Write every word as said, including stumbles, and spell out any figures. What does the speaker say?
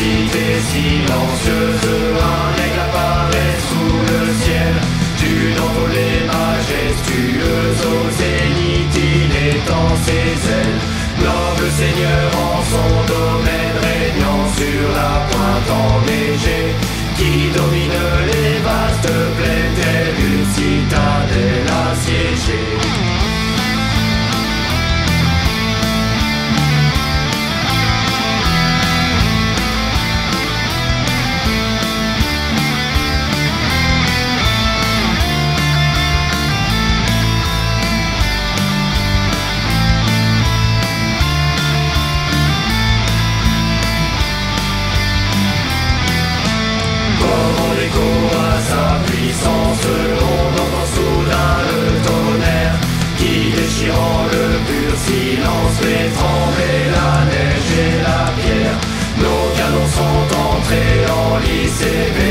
cité silencieuse, un aigle apparaît sous le ciel, d'une envolée majestueuse, au zénith il étend ses ailes. Noble seigneur en son domaine, régnant sur la pointe enneigée, qui domine les vastes plaines, telle une citadelle assiégée. On entend soudain le tonnerre qui, déchirant le pur silence, fait trembler la neige et la pierre. Nos canons sont entrés en lice et